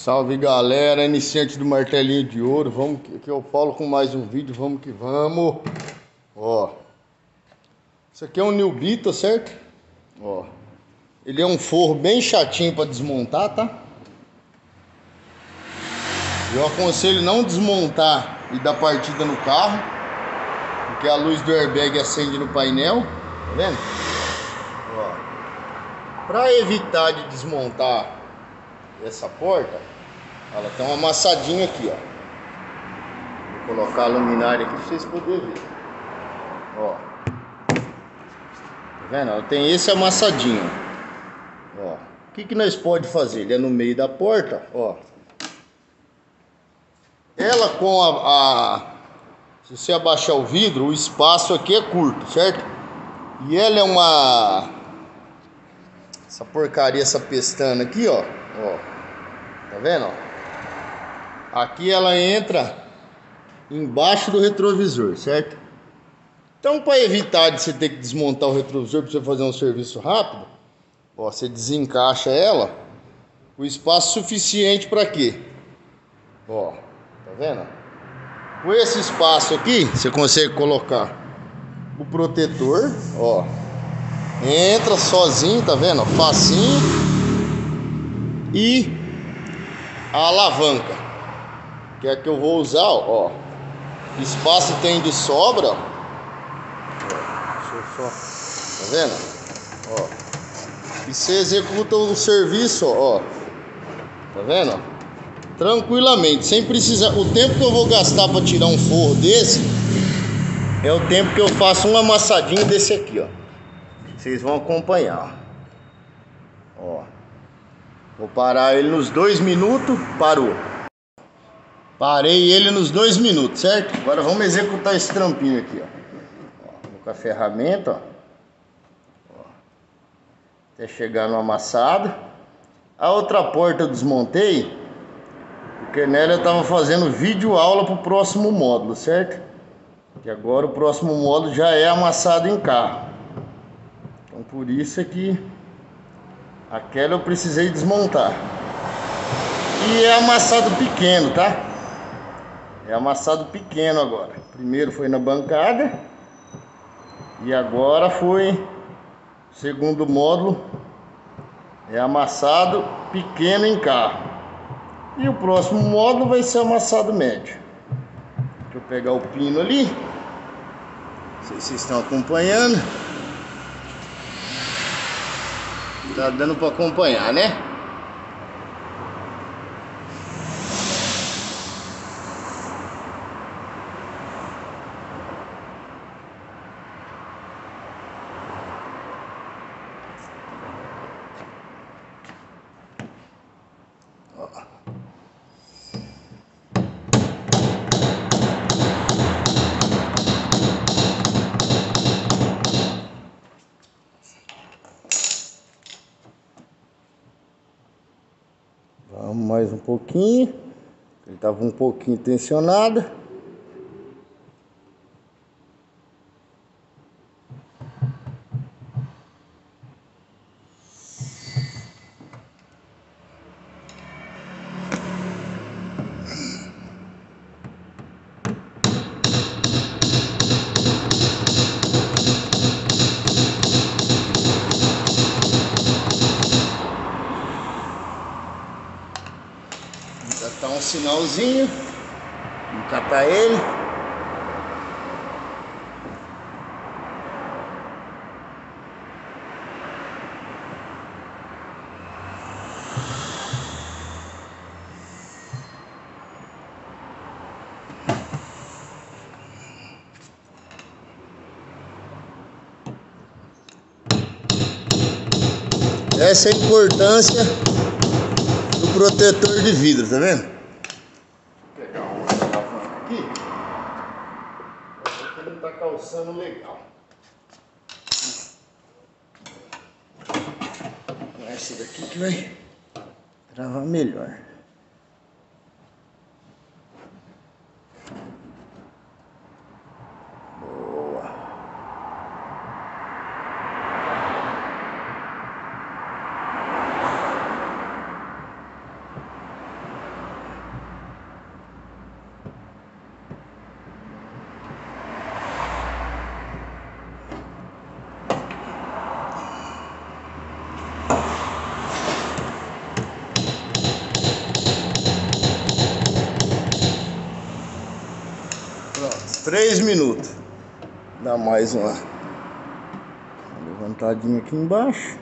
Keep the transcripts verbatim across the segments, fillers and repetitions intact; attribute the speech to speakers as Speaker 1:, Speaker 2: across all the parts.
Speaker 1: Salve galera, iniciante do martelinho de ouro. Vamos que, que é o Paulo com mais um vídeo. Vamos que vamos. Ó, isso aqui é um New Beetle, certo? Ó, ele é um forro bem chatinho para desmontar, tá? Eu aconselho não desmontar e dar partida no carro, porque a luz do airbag acende no painel, tá vendo? Ó, para evitar de desmontar essa porta, ela tem uma amassadinha aqui, ó. Vou colocar a luminária aqui pra vocês poderem ver. Ó, tá vendo? Ela tem esse amassadinho. Ó, o que que nós pode fazer? Ele é no meio da porta, ó. Ela com a, a se você abaixar o vidro, o espaço aqui é curto, certo? E ela é uma essa porcaria, essa pestana aqui, ó, ó. Tá vendo, ó? Aqui ela entra embaixo do retrovisor, certo? Então, para evitar de você ter que desmontar o retrovisor para você fazer um serviço rápido, ó, você desencaixa ela, o espaço suficiente para quê? Ó, tá vendo? Com esse espaço aqui, você consegue colocar o protetor, ó, entra sozinho, tá vendo? Facinho. E a alavanca, que é a que eu vou usar, ó. Espaço tem de sobra, ó. Deixa eu só, tá vendo? Ó. E você executa o serviço, ó. Tá vendo? Tranquilamente, sem precisar. O tempo que eu vou gastar para tirar um forro desse é o tempo que eu faço um amassadinho desse aqui, ó. Vocês vão acompanhar, ó. Vou parar ele nos dois minutos. Parou. Parei ele nos dois minutos, certo? Agora vamos executar esse trampinho aqui, ó. Ó, com a ferramenta, ó. Ó. Até chegar no amassado. A outra porta eu desmontei, porque nela eu tava fazendo vídeo aula pro próximo módulo, certo? Que agora o próximo módulo já é amassado em carro. Então por isso é que aquela eu precisei desmontar. E é amassado pequeno, tá? É amassado pequeno agora. Primeiro foi na bancada e agora foi o segundo módulo. É amassado pequeno em carro. E o próximo módulo vai ser amassado médio. Deixa eu pegar o pino ali. Não sei se vocês estão acompanhando. Tá dando para acompanhar, né? Vamos mais um pouquinho. Ele estava um pouquinho tensionado. Tá um sinalzinho, vamos catar ele. Essa é a importância do protetor de vidro, tá vendo? Vou pegar uma alavanca aqui. Porque ele tá calçando legal. Esse daqui que vai travar melhor. três minutos. Dá mais uma levantadinha aqui embaixo.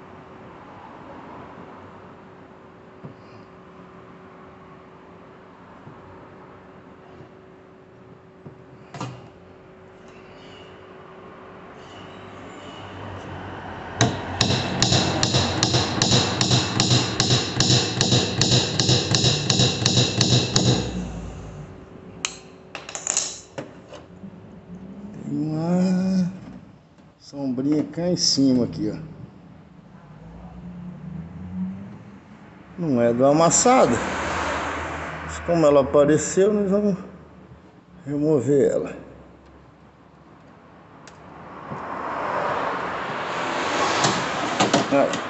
Speaker 1: Uma sombrinha cá em cima aqui, ó. Não é do amassado. Mas como ela apareceu, nós vamos remover ela. Aí.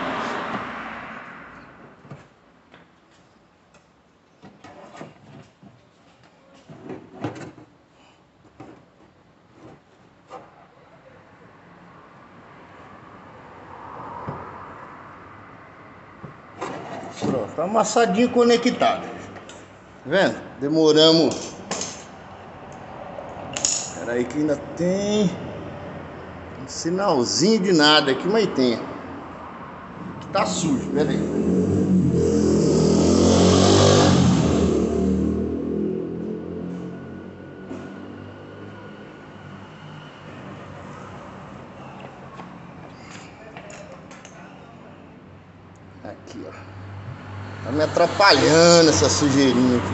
Speaker 1: Pronto, tá amassadinho conectado. Tá vendo? Demoramos. Espera aí que ainda tem um sinalzinho de nada aqui, mas tem. Tá sujo, pera aí. Aqui, ó. Tá me atrapalhando essa sujeirinha aqui.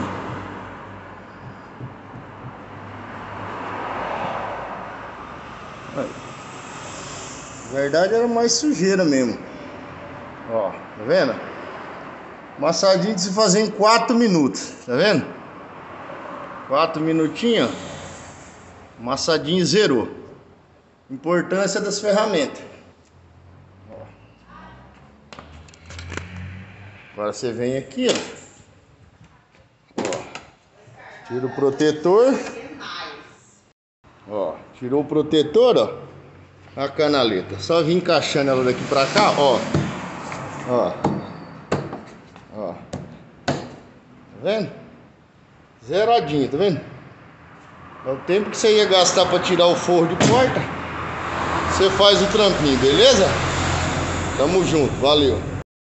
Speaker 1: Aí. Na verdade era mais sujeira mesmo. Ó, tá vendo? Amassadinho de se fazer em quatro minutos. Tá vendo? quatro minutinhos. Amassadinho zerou. Importância das ferramentas. Agora você vem aqui, ó. Ó, tira o protetor. Ó, tirou o protetor, ó. A canaleta. Só vir encaixando ela daqui pra cá, ó. Ó. Ó. Tá vendo? Zeradinho, tá vendo? É o tempo que você ia gastar pra tirar o forro de porta. Você faz o trampinho, beleza? Tamo junto, valeu.